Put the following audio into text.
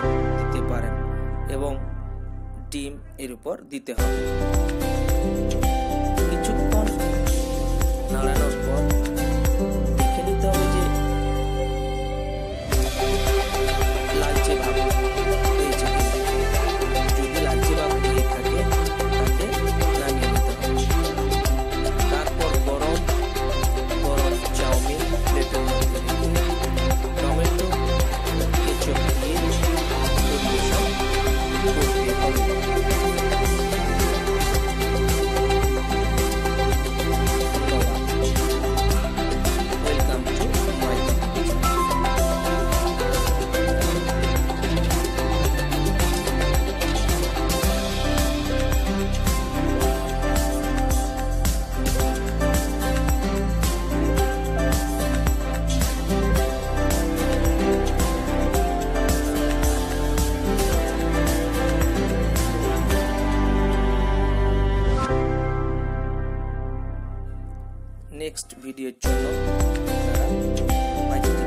দিতে পারেন এবং ডিম এর উপর দিতে হবে। কিছুক্ষণ নাড়ানোর পর দেখে নিতে হবে যে লালচে ভাব হয়েছে কিনা। যদি লালচে ভাব হয়ে থাকে তাকে নামিয়ে নিতে হবে। তারপর গরম গরম চাউমিন প্লেটের মধ্যে রেখে টমেটো কেচাপ দিয়ে পরিবেশন করতে হবে। নেক্সট ভিডিওর জন্য আপনারা